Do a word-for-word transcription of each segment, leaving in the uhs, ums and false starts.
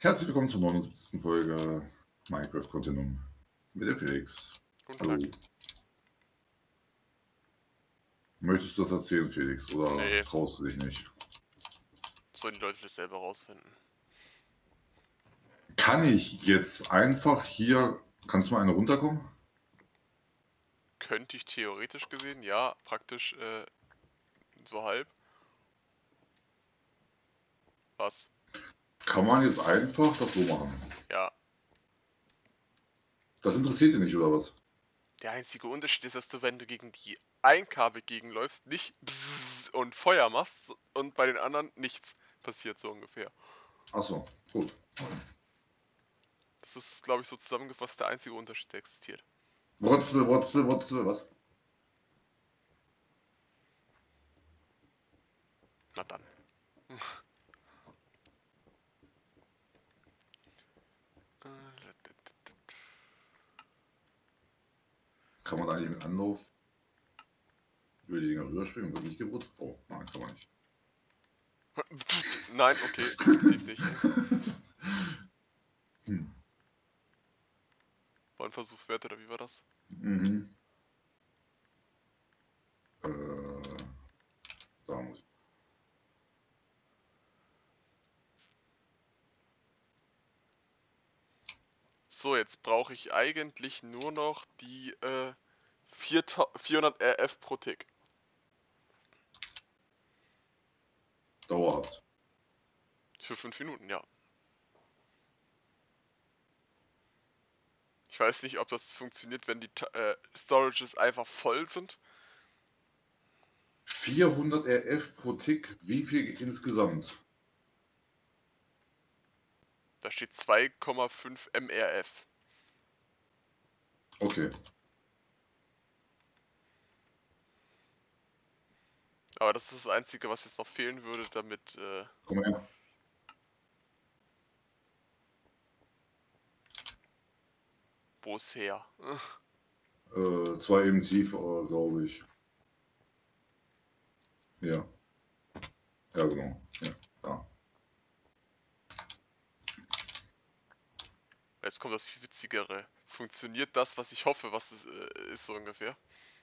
Herzlich willkommen zur neunundsiebzigsten Folge Minecraft Continuum mit dem Felix. Guten Hallo. Tag. Möchtest du das erzählen, Felix, oder Nee. traust du dich nicht? Sollen die Leute das selber rausfinden? Kann ich jetzt einfach hier... Kannst du mal eine runterkommen? Könnte ich theoretisch gesehen, ja, praktisch äh, so halb. Was? Kann man jetzt einfach das so machen? Ja. Das interessiert dich nicht, oder was? Der einzige Unterschied ist, dass du, wenn du gegen die ein Kabel gegenläufst, nicht bzzz und Feuer machst und bei den anderen nichts passiert, so ungefähr. Achso, gut. Das ist, glaube ich, so zusammengefasst der einzige Unterschied, der existiert. Brotzel, Brotzel, Brotzel, was? Na dann. Kann man da eigentlich mit Anlauf über die Dinger rüberspringen und wird nicht gebrutzt? Oh, nein, kann man nicht. Nein, okay, definitiv nicht. Hm. War ein Versuch wert, oder wie war das? Mhm. Äh, da muss ich. So, jetzt brauche ich eigentlich nur noch die äh, vierhundert R F pro Tick. Dauerhaft. Für fünf Minuten, ja. Ich weiß nicht, ob das funktioniert, wenn die äh, Storages einfach voll sind. vierhundert R F pro Tick, wie viel insgesamt? Da steht zwei Komma fünf M R F. Okay. Aber das ist das Einzige, was jetzt noch fehlen würde, damit... Äh, Komm mal her. wo ist her? Äh, zwei eben tief, äh, glaube ich. Ja. Ja, genau. Ja, da. Jetzt kommt das viel Witzigere. Funktioniert das, was ich hoffe, was es äh, ist, so ungefähr?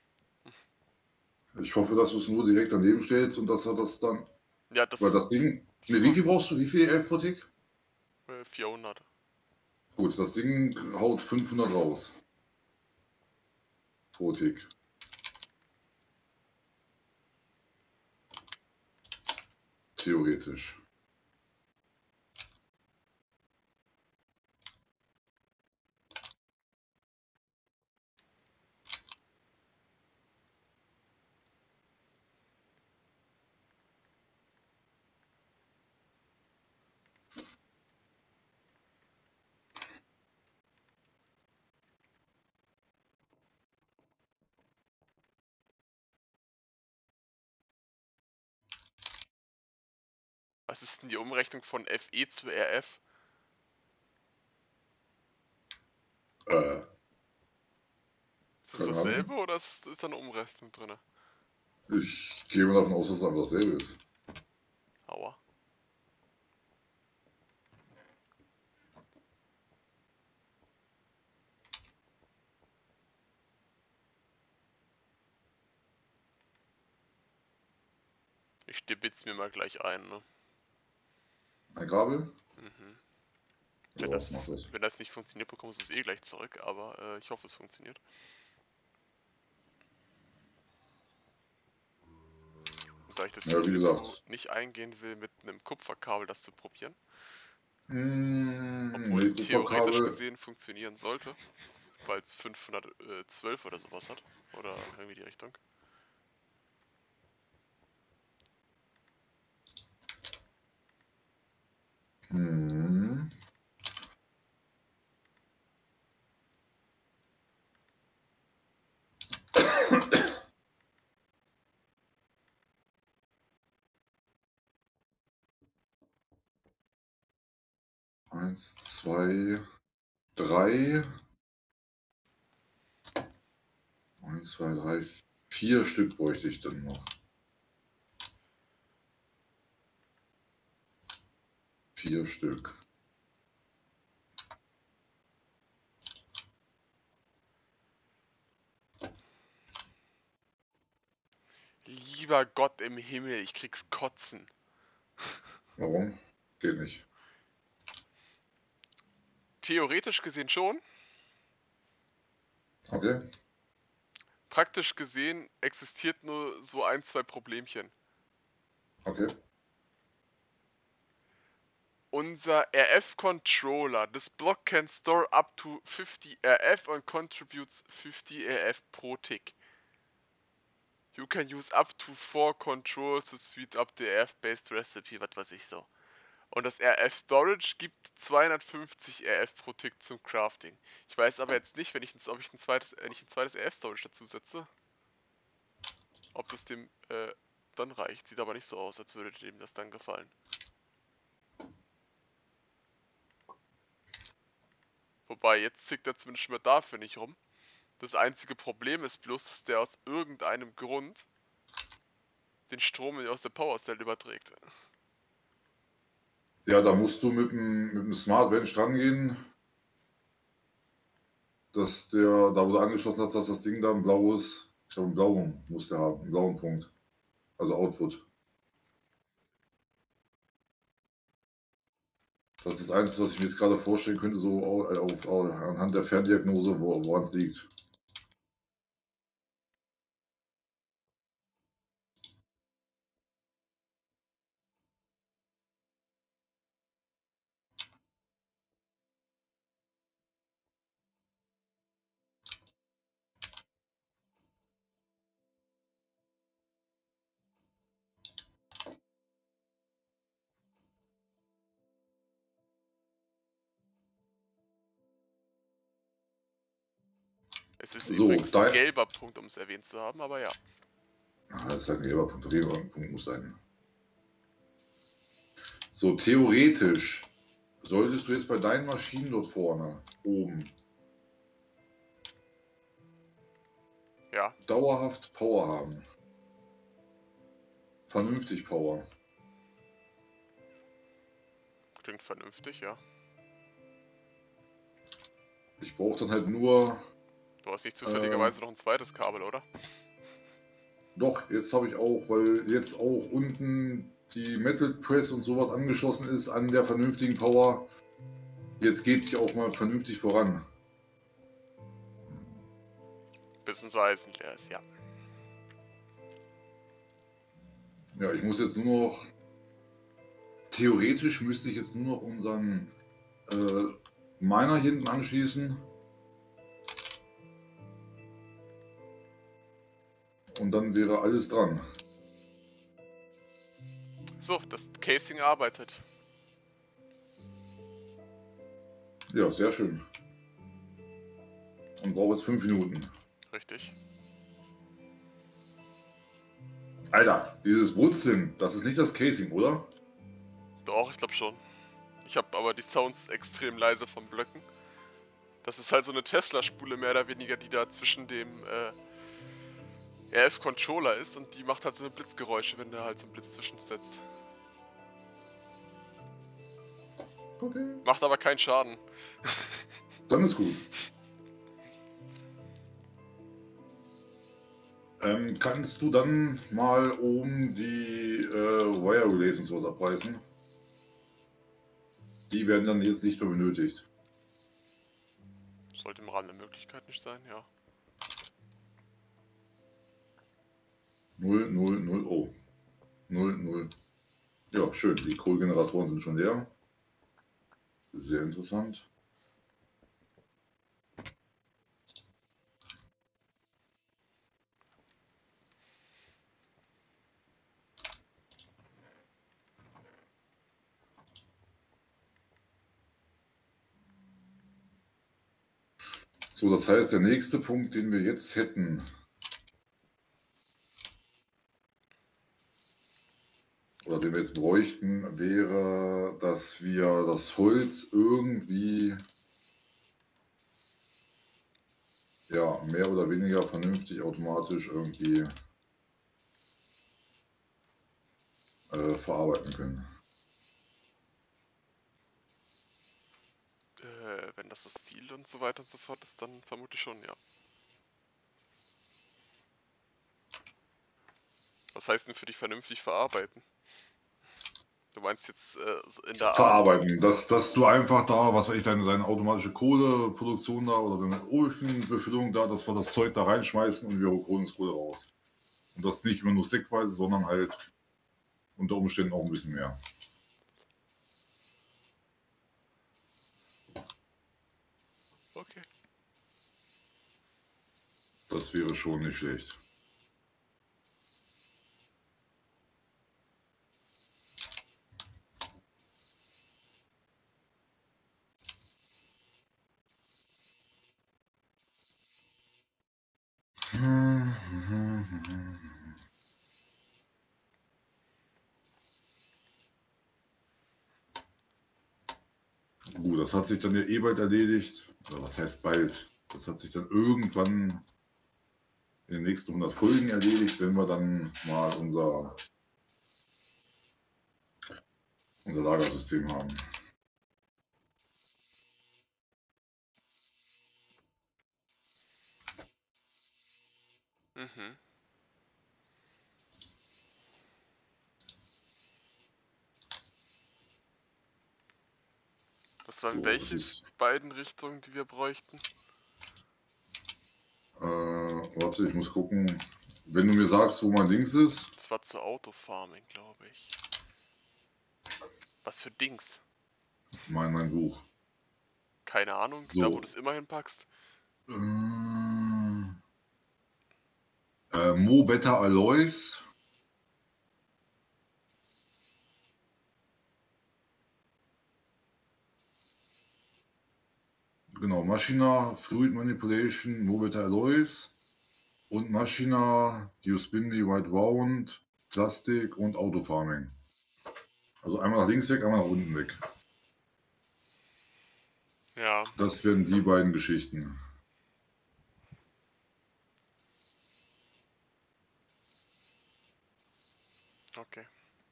Ich hoffe, dass du es nur direkt daneben stellst und dass er das dann. Ja, das Weil ist das Ding. die Ne, wie viel Frage. brauchst du? Wie viel Elf pro Tick? Äh, vierhundert. Gut, das Ding haut fünfhundert raus. Pro Tick. Theoretisch. Was ist denn die Umrechnung von F E zu R F? Äh. Ist das Keine dasselbe Ahnung. oder ist, ist da eine Umrechnung drin? Ich gehe mal davon aus, dass es einfach dasselbe ist. Aua. Ich stibitz mir mal gleich ein, ne? Ein Kabel? Mhm. Ja, Wenn das, mach das. wenn das nicht funktioniert, bekommst du es eh gleich zurück, aber äh, ich hoffe, es funktioniert. Und da ich das Ja, wie Risiko gesagt. nicht eingehen will, mit einem Kupferkabel das zu probieren, Hm, obwohl nee, es theoretisch Kupferkabel. gesehen funktionieren sollte, weil es fünfhundertzwölf oder sowas hat, oder irgendwie die Richtung. Hm. Eins, zwei, drei. Eins, zwei, drei, vier Stück bräuchte ich dann noch. Vier Stück. lieber Gott im Himmel, ich krieg's kotzen. Warum? Geht nicht. Theoretisch gesehen schon. Okay. Praktisch gesehen existiert nur so ein, zwei Problemchen. Okay. Unser R F-Controller, this block can store up to fifty R F and contributes fifty R F pro tick. You can use up to four controls to speed up the R F-based recipe, was weiß ich so. Und das R F-Storage gibt zweihundertfünfzig R F pro Tick zum Crafting. Ich weiß aber jetzt nicht, wenn ich, ob ich ein zweites, wenn ich ein zweites R F-Storage dazu setze, ob das dem äh, dann reicht. Sieht aber nicht so aus, als würde dem das dann gefallen. Wobei, jetzt tickt er zumindest mal dafür nicht rum. Das einzige Problem ist bloß, dass der aus irgendeinem Grund den Strom aus der Power Cell überträgt. Ja, da musst du mit dem, mit dem Smart Wrench dran gehen, dass der, da wo du angeschlossen hast, dass das Ding da ein blaues, ich glaube, einen blauen muss der haben, einen blauen Punkt. Also Output. Das ist das Einzige, was ich mir jetzt gerade vorstellen könnte, so auf, auf, anhand der Ferndiagnose, wo, woran es liegt. Es ist So, übrigens ein dein- gelber Punkt, um es erwähnt zu haben, aber ja. Ah, das ist halt ein gelber Punkt, auf jeden Fall ein Punkt muss sein. So, theoretisch solltest du jetzt bei deinen Maschinen dort vorne, oben, Ja, dauerhaft Power haben. Vernünftig Power. klingt vernünftig, ja. Ich brauche dann halt nur. Du hast nicht zufälligerweise Äh, noch ein zweites Kabel, oder? Doch, jetzt habe ich auch, weil jetzt auch unten die Metal Press und sowas angeschlossen ist an der vernünftigen Power. Jetzt geht es ja auch mal vernünftig voran. Bis unser Eisen leer ist, ja. Ja, ich muss jetzt nur noch. Theoretisch müsste ich jetzt nur noch unseren äh, Miner hinten anschließen. Und dann wäre alles dran. So, das Casing arbeitet. Ja, sehr schön. Und brauche jetzt fünf Minuten. Richtig. Alter, dieses Brutzeln, das ist nicht das Casing, oder? Doch, ich glaube schon. Ich habe aber die Sounds extrem leise von Blöcken. Das ist halt so eine Tesla-Spule mehr oder weniger, die da zwischen dem äh, R F-Controller ist und die macht halt so eine Blitzgeräusche, wenn du halt so einen Blitz zwischensetzt. Okay. Macht aber keinen Schaden. Dann ist gut. Ähm, kannst du dann mal oben die äh, Wire Relays und sowas abreißen? Die werden dann jetzt nicht mehr benötigt. Sollte im Rahmen der Möglichkeit nicht sein, ja. null, null, null, oh. null, null. Ja, schön. Die Kohlgeneratoren sind schon leer. Sehr interessant. So, das heißt, der nächste Punkt, den wir jetzt hätten, oder den wir jetzt bräuchten, wäre, dass wir das Holz irgendwie ja, mehr oder weniger vernünftig automatisch irgendwie äh, verarbeiten können. Äh, wenn das das Ziel und so weiter und so fort ist, dann vermutlich schon, ja. Was heißt denn für dich vernünftig verarbeiten? Du meinst jetzt äh, in der Art... Verarbeiten, dass, dass du einfach da, was weiß ich, deine, deine automatische Kohleproduktion da oder deine Ofenbefüllung da, dass wir das Zeug da reinschmeißen und wir holen das Kohle raus. Und das nicht immer nur steckweise, sondern halt unter Umständen auch ein bisschen mehr. Okay. Das wäre schon nicht schlecht. Gut, das hat sich dann ja eh bald erledigt. Oder was heißt bald? Das hat sich dann irgendwann in den nächsten hundert Folgen erledigt, wenn wir dann mal unser, unser Lagersystem haben. Mhm. Das waren So, welche das ist, beiden Richtungen, die wir bräuchten? äh, warte, ich muss gucken. Wenn du mir sagst, wo mein Dings ist. Das war zur Autofarming, glaube ich. Was für Dings? Mein, mein Buch. Keine Ahnung, So. da wo du es immer hinpackst. Äh, äh, Mo Beta Alloys. Genau, Maschina, Fluid Manipulation, Mo Beta Alloys. Und Maschina, Spindly White Wound, Plastik und Autofarming. Also einmal nach links weg, einmal nach unten weg. Ja. Das wären die beiden Geschichten. Okay.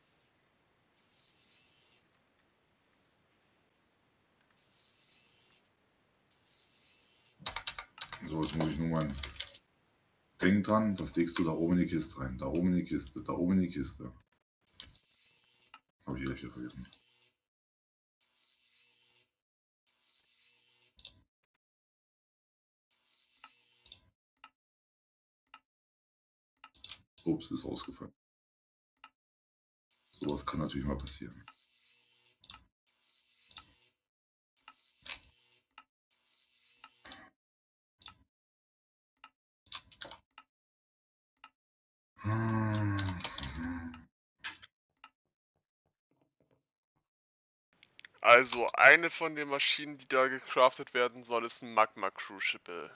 So, jetzt muss ich nur mein... Denk dran, das legst du da oben in die Kiste rein. Da oben in die Kiste, da oben in die Kiste. Habe ich gleich wieder vergessen. Ups, ist rausgefallen. Sowas kann natürlich mal passieren. Also, eine von den Maschinen, die da gecraftet werden soll, ist ein Magma Crucible.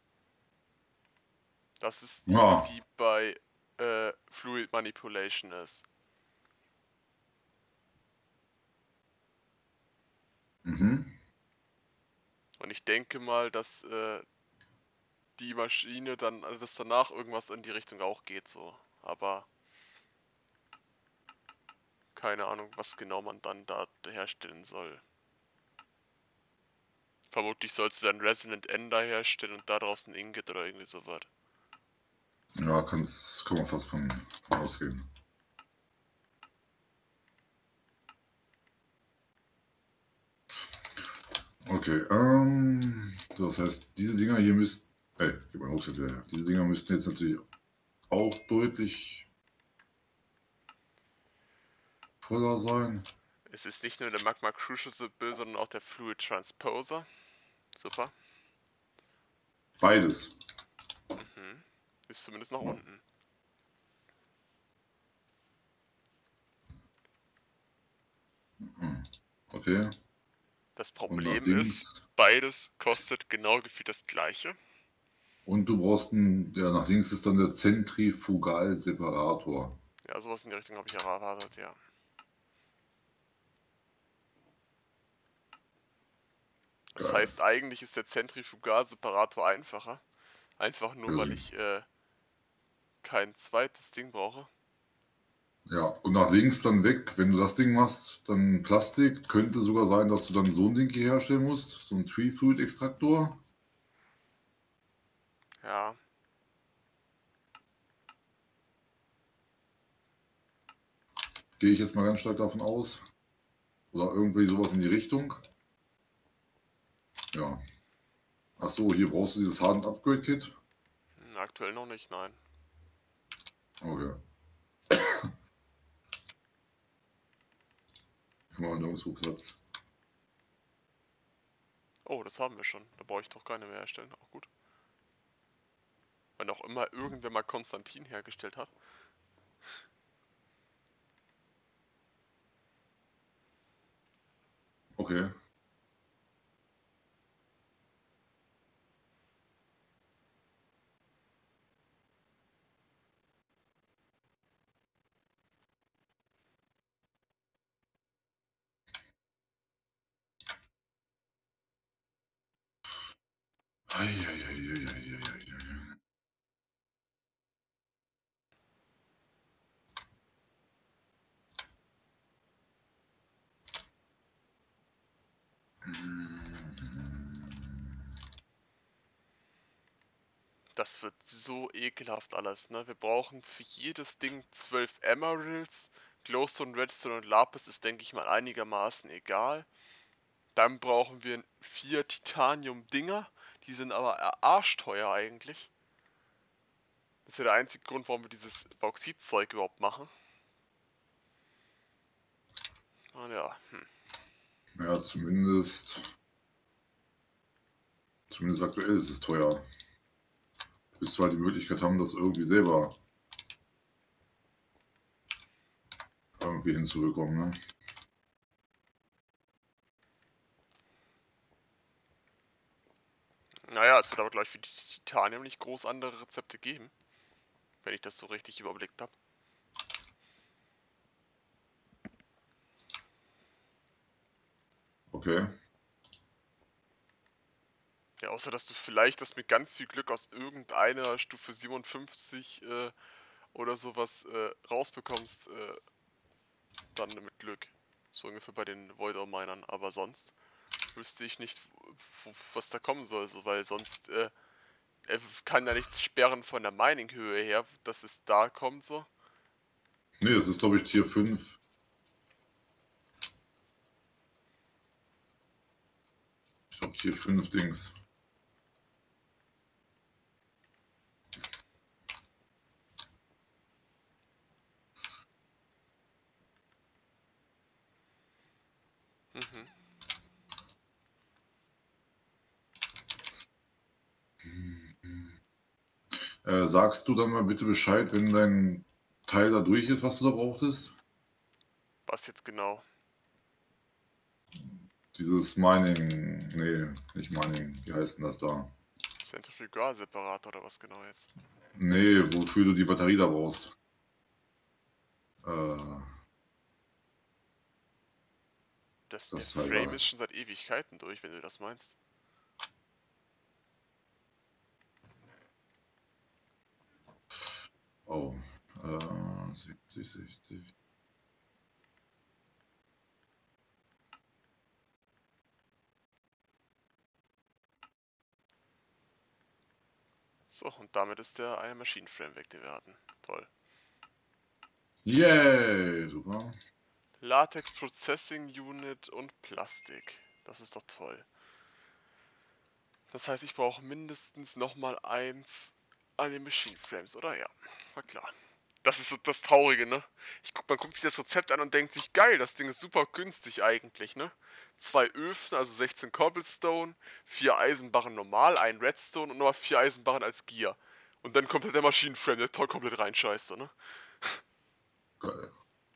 Das ist die, Ja. die bei äh, Fluid Manipulation ist. Mhm. Und ich denke mal, dass äh, die Maschine dann, also dass danach irgendwas in die Richtung auch geht, so. Aber keine Ahnung, was genau man dann da herstellen soll. Vermutlich sollst du dann Resonant Ender herstellen und daraus ein Ingot oder irgendwie sowas. Ja, kann's, kann man fast von ausgehen. Okay, ähm, so, das heißt, diese Dinger hier müssten, ey, gib mal Rucksack her. Diese Dinger müssten jetzt natürlich auch deutlich voller sein. Es ist nicht nur der Magma Crucible, sondern auch der Fluid Transposer. Super. Beides. Mhm. Ist zumindest nach unten. Okay. Das Und Problem nach ist, links. beides kostet genau gefühlt das gleiche. Und du brauchst einen, ja, nach links ist dann der Zentrifugalseparator. Ja, sowas in die Richtung habe ich erwartet, ja. Das Geil. heißt, eigentlich ist der Zentrifugalseparator einfacher. Einfach nur, weil ich äh, kein zweites Ding brauche. Ja, und nach links dann weg, wenn du das Ding machst, dann Plastik. Könnte sogar sein, dass du dann so ein Ding hier herstellen musst. So ein Tree Fruit Extraktor. Ja. Gehe ich jetzt mal ganz stark davon aus. Oder irgendwie sowas in die Richtung. Ja. Ach so, hier brauchst du dieses Hardened Upgrade Kit. Hm, aktuell noch nicht, nein. Okay. Haben wir nirgendwo Platz. Oh, das haben wir schon. Da brauche ich doch keine mehr herstellen. Auch gut. Wenn auch immer irgendwer mal Konstantin hergestellt hat. Okay. Eieieiei. Das wird so ekelhaft alles, ne? Wir brauchen für jedes Ding zwölf Emeralds. Glowstone, Redstone und Lapis ist, denke ich mal, einigermaßen egal. Dann brauchen wir vier Titanium-Dinger. Die sind aber arschteuer eigentlich. Das ist ja der einzige Grund, warum wir dieses Bauxitzeug überhaupt machen. Und ja, hm. Ja, zumindest. Zumindest aktuell ist es teuer. Bis wir halt die Möglichkeit haben, das irgendwie selber irgendwie hinzubekommen, ne? Naja, es wird aber gleich für die Titanium nicht groß andere Rezepte geben. Wenn ich das so richtig überblickt habe. Okay. Ja, außer dass du vielleicht das mit ganz viel Glück aus irgendeiner Stufe siebenundfünfzig äh, oder sowas äh, rausbekommst, äh, dann mit Glück. So ungefähr bei den Voidor-Minern. Aber sonst wüsste ich nicht, was da kommen soll, so, weil sonst äh, er kann ja nichts sperren von der Mining-Höhe her, dass es da kommt, so. Nee, das ist, glaube ich, Tier fünf. Ich glaube, Tier fünf Dings. Mhm. Äh, sagst du dann mal bitte Bescheid, wenn dein Teil da durch ist, was du da brauchtest? Was jetzt genau? Dieses Mining, nee, nicht Mining, wie heißt denn das da? Zentrifugalseparator oder was genau jetzt? Nee, wofür du die Batterie da brauchst. Äh, Das, der das Teil Frame da. ist schon seit Ewigkeiten durch, wenn du das meinst. Oh, äh, siebzig, sechzig. So, und damit ist der eine Maschinenframe weg, den wir hatten. Toll. Yay, super. Latex Processing Unit und Plastik. Das ist doch toll. Das heißt, ich brauche mindestens nochmal eins an den Machine Frames, oder? Ja, war klar. Das ist so das Traurige, ne? Ich guck, man guckt sich das Rezept an und denkt sich, geil, das Ding ist super günstig eigentlich, ne? Zwei Öfen, also sechzehn Cobblestone, vier Eisenbarren normal, ein Redstone und nochmal vier Eisenbarren als Gear. Und dann komplett der Maschinenframe, der toll komplett reinscheißt, so, ne? Geil.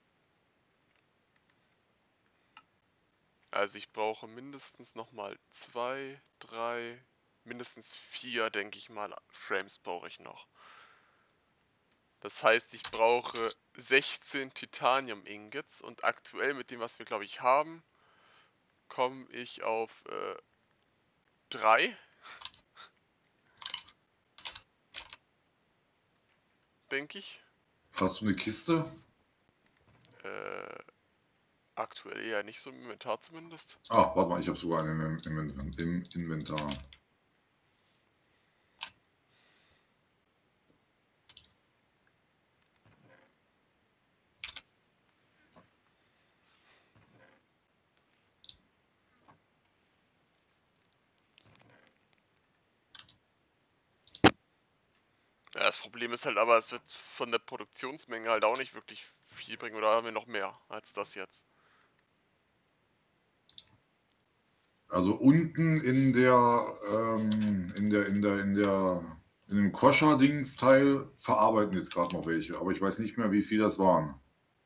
Also ich brauche mindestens nochmal zwei, drei, mindestens vier, denke ich mal, Frames brauche ich noch. Das heißt, ich brauche sechzehn Titanium Ingots und aktuell mit dem, was wir glaube ich haben, komme ich auf äh, drei, denke ich. Hast du eine Kiste? Äh, aktuell eher nicht so im Inventar zumindest. Ah, warte mal, ich habe sogar einen im, im, im Inventar. das Problem ist halt aber, es wird von der Produktionsmenge halt auch nicht wirklich viel bringen. Oder haben wir noch mehr als das jetzt? Also unten in der, ähm, in der, in der, in der, in dem Koscher-Dings-Teil verarbeiten jetzt gerade noch welche, aber ich weiß nicht mehr, wie viel das waren.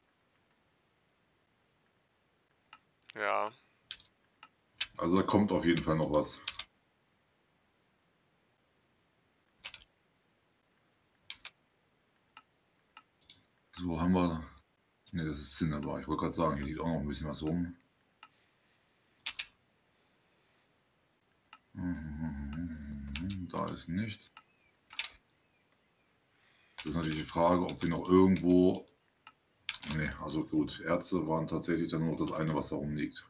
Ja. Also da kommt auf jeden Fall noch was. So haben wir. Ne, das ist Cinnabar. Ich wollte gerade sagen, hier liegt auch noch ein bisschen was rum. Da ist nichts. Das ist natürlich die Frage, ob wir noch irgendwo. Ne, also gut, Erze waren tatsächlich dann nur noch das eine, was da rumliegt.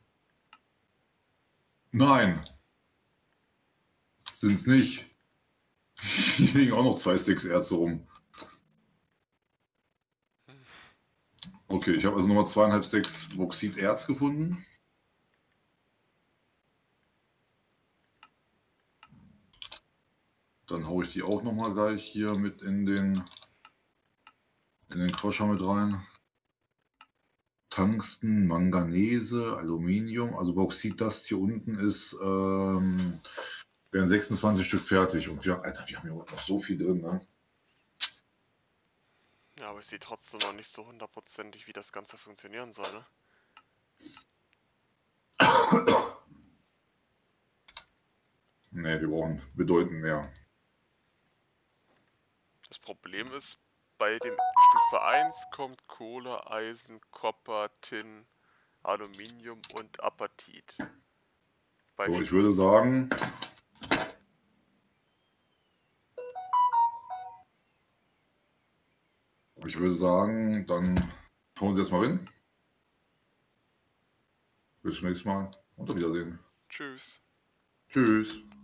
Nein! Sind es nicht. Hier liegen auch noch zwei Sticks Erze rum. Okay, ich habe also nochmal zweieinhalb Sticks Bauxit-Erz gefunden. Dann haue ich die auch nochmal gleich hier mit in den, in den Crusher mit rein. Tungsten, Manganese, Aluminium, also Bauxit, das hier unten ist, ähm, wären sechsundzwanzig Stück fertig. Und wir, Alter, wir haben hier noch so viel drin, ne? Ja, aber ich sehe trotzdem noch nicht so hundertprozentig, wie das Ganze funktionieren soll, ne? Ne, wir brauchen bedeutend mehr. Das Problem ist, bei dem Stufe eins kommt Kohle, Eisen, Kupfer, Tin, Aluminium und Apatit. Bei So, ich Stufe würde sagen, ich würde sagen, dann hauen Sie erstmal rein. Bis zum nächsten Mal und auf Wiedersehen. Tschüss. Tschüss.